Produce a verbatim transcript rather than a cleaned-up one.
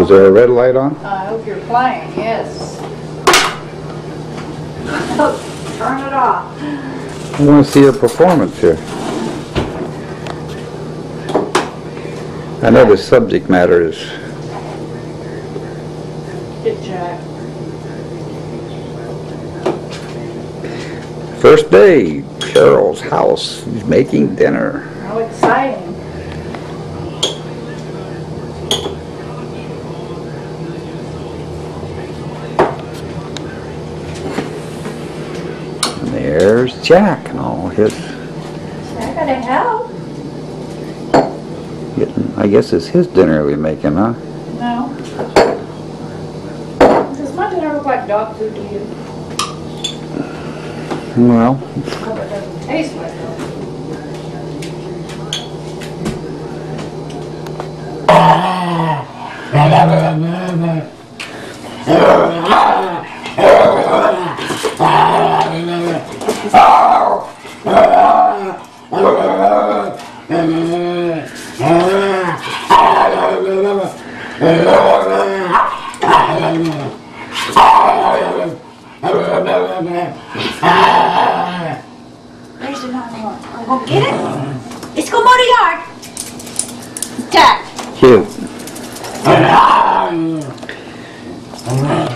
there a red light on? I hope you're playing, yes. Oh, turn it off. I want to see your performance here. I know the subject matter is... Good job. First day, Cheryl's house. He's making dinner. How exciting. And there's Jack and all his... I gotta help. Getting, I guess it's his dinner we're making, huh? No. Does my dinner look like dog food to you? Well... I hope it doesn't taste like dog food. There's another one. I'm gonna get it. Let's go mow the yard. Jack. Cute.